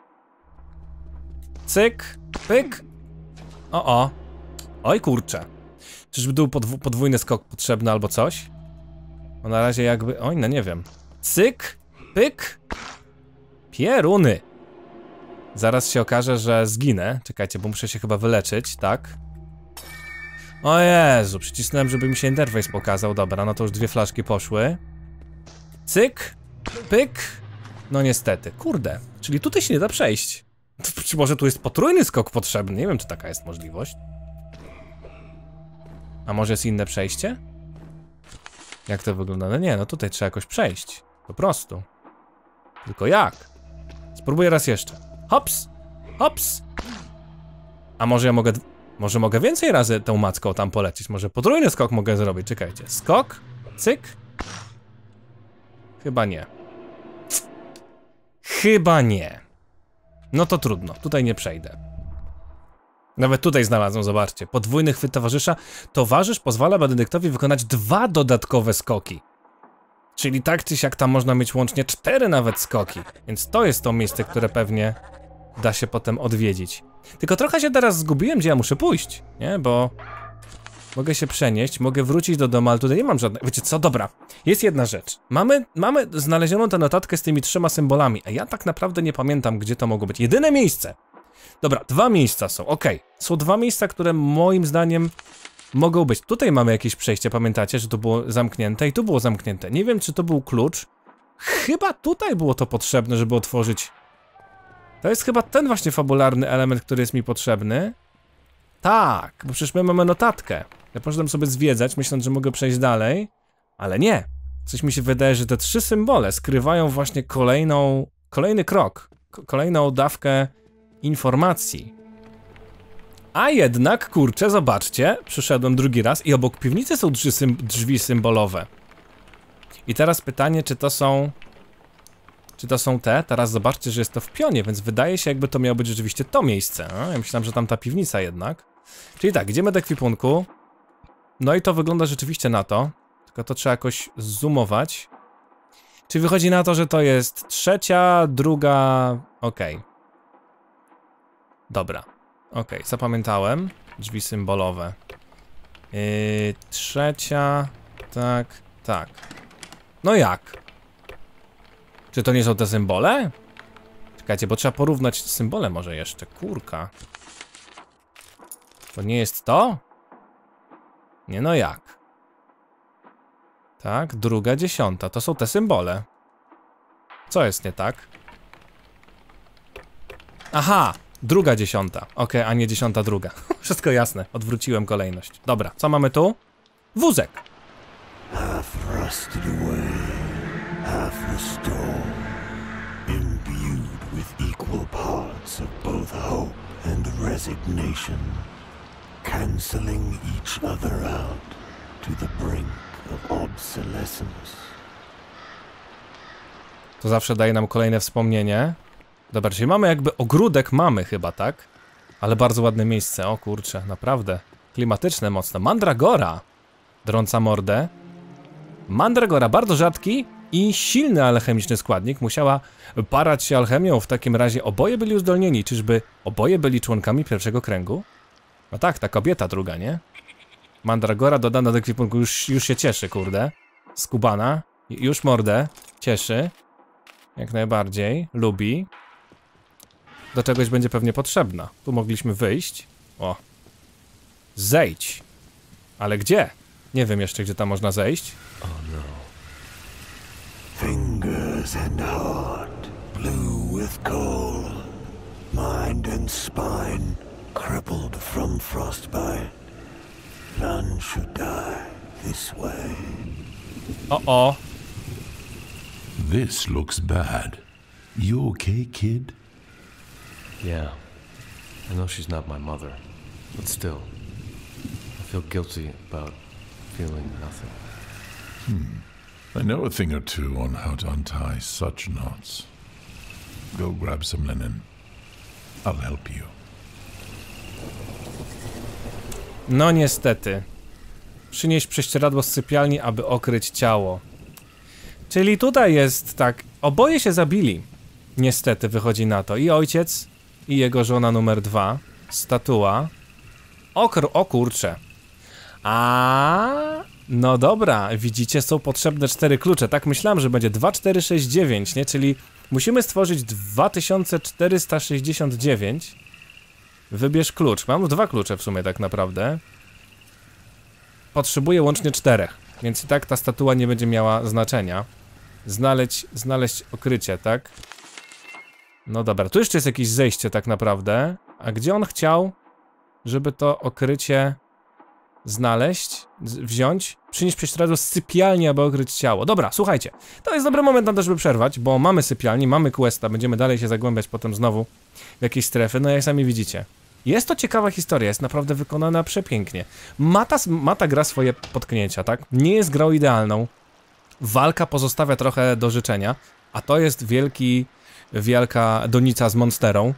Cyk, pyk. O. Oj kurczę. Czyżby był podwójny skok potrzebny albo coś? No na razie jakby... Oj, no nie wiem. Cyk, pyk. Pieruny. Zaraz się okaże, że zginę. Czekajcie, bo muszę się chyba wyleczyć, tak? O Jezu, przycisnąłem, żeby mi się interfejs pokazał. Dobra, no to już 2 flaszki poszły. Cyk, pyk. No niestety, kurde. Czyli tutaj się nie da przejść. Czy może tu jest potrójny skok potrzebny? Nie wiem, czy taka jest możliwość. A może jest inne przejście? Jak to wygląda? No nie, no tutaj trzeba jakoś przejść. Po prostu. Tylko jak? Spróbuję raz jeszcze. Hops! Hops! A może ja mogę... Może mogę więcej razy tą macką tam polecieć? Może potrójny skok mogę zrobić? Czekajcie. Skok, cyk. Chyba nie. Chyba nie. No to trudno, tutaj nie przejdę. Nawet tutaj znalazłem, zobaczcie. Podwójny chwyt towarzysza. Towarzysz pozwala Benedyktowi wykonać 2 dodatkowe skoki. Czyli tak czy siak tam można mieć łącznie 4 nawet skoki. Więc to jest to miejsce, które pewnie da się potem odwiedzić. Tylko trochę się teraz zgubiłem, gdzie ja muszę pójść, nie? Bo mogę się przenieść, mogę wrócić do domu, ale tutaj nie mam żadnej... Wiecie co? Dobra, jest jedna rzecz. Mamy znalezioną tę notatkę z tymi 3 symbolami, a ja tak naprawdę nie pamiętam, gdzie to mogło być. Jedyne miejsce. Dobra, 2 miejsca są, okej. Są 2 miejsca, które moim zdaniem mogą być. Tutaj mamy jakieś przejście, pamiętacie, że to było zamknięte i tu było zamknięte. Nie wiem, czy to był klucz. Chyba tutaj było to potrzebne, żeby otworzyć... To jest chyba ten właśnie fabularny element, który jest mi potrzebny. Tak, bo przecież my mamy notatkę. Ja poszedłem sobie zwiedzać, myśląc, że mogę przejść dalej, ale nie. Coś mi się wydaje, że te 3 symbole skrywają właśnie kolejny krok, kolejną dawkę informacji. A jednak, kurczę, zobaczcie, przyszedłem drugi raz i obok piwnicy są drzwi symbolowe. I teraz pytanie, czy to są te? Teraz zobaczcie, że jest to w pionie, więc wydaje się, jakby to miało być rzeczywiście to miejsce. No, ja myślałem, że tam ta piwnica jednak. Czyli tak, idziemy do ekwipunku. No i to wygląda rzeczywiście na to. Tylko to trzeba jakoś zoomować. Czyli wychodzi na to, że to jest 3., 2... Okej. Dobra. Okej, zapamiętałem. Drzwi symbolowe. 3... Tak. No jak? Czy to nie są te symbole? Czekajcie, bo trzeba porównać symbole może jeszcze. Kurka. To nie jest to? Nie, no jak? Tak, 2., 10. To są te symbole. Co jest nie tak? Aha! 2., 10. Okej, a nie 10., 2. Wszystko jasne, odwróciłem kolejność. Dobra, co mamy tu? Wózek. Half rusted away, half restored, imbued with equal parts of both hope and resignation, cancelling each other out to the brink of obsolescence. To zawsze daje nam kolejne wspomnienie. Dobra, czyli mamy jakby ogródek, mamy chyba, tak? Ale bardzo ładne miejsce, o kurczę, naprawdę. Klimatyczne mocno. Mandragora! Drąca mordę. Mandragora, bardzo rzadki i silny alchemiczny składnik. Musiała parać się alchemią, w takim razie oboje byli uzdolnieni. Czyżby oboje byli członkami pierwszego kręgu? No tak, ta kobieta druga, nie? Mandragora dodana do ekwipunku, już się cieszy, kurde. Skubana, już mordę cieszy. Jak najbardziej, lubi. Do czegoś będzie pewnie potrzebna. Tu mogliśmy wyjść. O. Zejdź. Ale gdzie? Nie wiem jeszcze, gdzie tam można zejść. Oh no. Fingers and heart, blue with cold, mind and spine, crippled from frostbite. None should die this way. O. This looks bad. You okay, kid? Yeah. I know she's not my mother, but still. I feel guilty about feeling nothing. I know a thing or two on how to untie such knots. Go grab some linen. I'll help you. No niestety. Przynieś prześcieradło z sypialni, aby okryć ciało. Czyli tutaj jest tak, oboje się zabili. Niestety wychodzi na to. I ojciec, i jego żona numer 2. Statua. O kurcze. No dobra, widzicie, są potrzebne 4 klucze. Tak myślałem, że będzie 2469, nie? Czyli musimy stworzyć 2469. Wybierz klucz. Mam 2 klucze w sumie tak naprawdę. Potrzebuję łącznie 4, więc i tak ta statua nie będzie miała znaczenia. Znaleźć okrycie, tak? No dobra, tu jeszcze jest jakieś zejście tak naprawdę. A gdzie on chciał, żeby to okrycie znaleźć, wziąć? Przynieść prześcieradło z sypialni, aby okryć ciało. Dobra, słuchajcie, to jest dobry moment na to, żeby przerwać, bo mamy sypialnię, mamy questa, będziemy dalej się zagłębiać potem znowu w jakieś strefy, no jak sami widzicie. Jest to ciekawa historia, jest naprawdę wykonana przepięknie. Ma ta gra swoje potknięcia, tak? Nie jest grą idealną. Walka pozostawia trochę do życzenia, a to jest wielka donica z monsterą.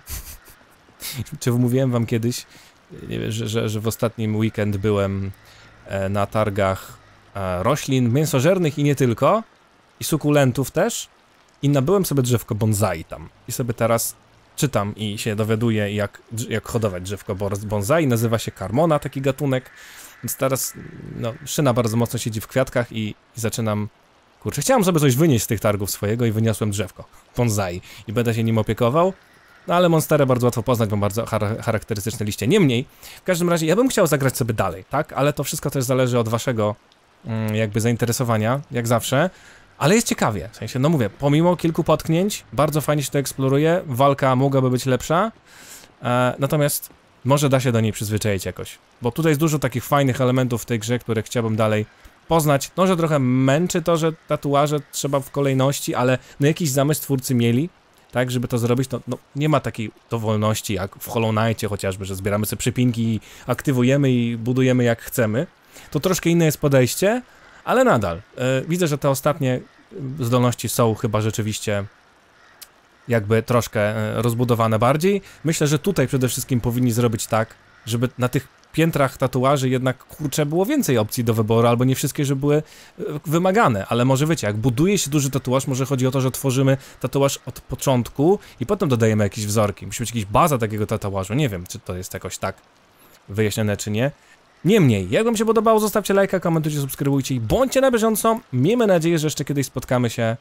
Czy mówiłem wam kiedyś, że w ostatnim weekend byłem na targach roślin mięsożernych i nie tylko, i sukulentów też, i nabyłem sobie drzewko bonsai tam. I sobie teraz czytam i się dowiaduję, jak hodować drzewko bonsai. Nazywa się Carmona, taki gatunek. Więc teraz, no, szyna bardzo mocno siedzi w kwiatkach i zaczynam... Kurczę, chciałem sobie coś wynieść z tych targów swojego i wyniosłem drzewko bonsai. I będę się nim opiekował. No ale monsterę bardzo łatwo poznać, bo bardzo charakterystyczne liście. Niemniej, w każdym razie, ja bym chciał zagrać sobie dalej, tak? Ale to wszystko też zależy od waszego jakby zainteresowania, jak zawsze. Ale jest ciekawie, w sensie, no mówię, pomimo kilku potknięć, bardzo fajnie się to eksploruje, walka mogłaby być lepsza, natomiast może da się do niej przyzwyczaić jakoś. Bo tutaj jest dużo takich fajnych elementów w tej grze, które chciałbym dalej poznać. No, że trochę męczy to, że tatuaże trzeba w kolejności, ale no jakiś zamysł twórcy mieli, tak, żeby to zrobić, no nie ma takiej dowolności jak w Hollow Knightie chociażby, że zbieramy sobie przypinki i aktywujemy i budujemy jak chcemy. To troszkę inne jest podejście, ale nadal. Widzę, że te ostatnie zdolności są chyba rzeczywiście jakby troszkę rozbudowane bardziej. Myślę, że tutaj przede wszystkim powinni zrobić tak, żeby na tych piętrach tatuaży jednak, kurczę, było więcej opcji do wyboru, albo nie wszystkie, żeby były wymagane, ale może wiecie, jak buduje się duży tatuaż, może chodzi o to, że tworzymy tatuaż od początku i potem dodajemy jakieś wzorki. Musi być jakaś baza takiego tatuażu, nie wiem, czy to jest jakoś tak wyjaśnione, czy nie. Niemniej, jak wam się podobało, zostawcie lajka, komentujcie, subskrybujcie i bądźcie na bieżąco. Miejmy nadzieję, że jeszcze kiedyś spotkamy się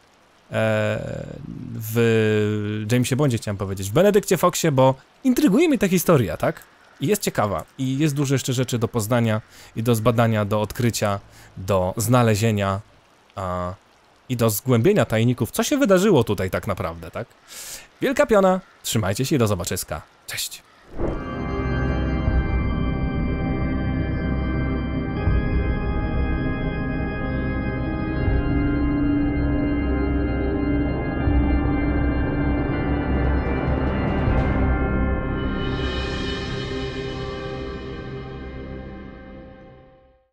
w Jamesie Bondzie, chciałem powiedzieć, w Benedykcie Foxie, bo intryguje mnie ta historia, tak? I jest ciekawa, i jest dużo jeszcze rzeczy do poznania i do zbadania, do odkrycia, do znalezienia i do zgłębienia tajników, co się wydarzyło tutaj tak naprawdę, tak? Wielka piona, trzymajcie się i do zobaczyska. Cześć!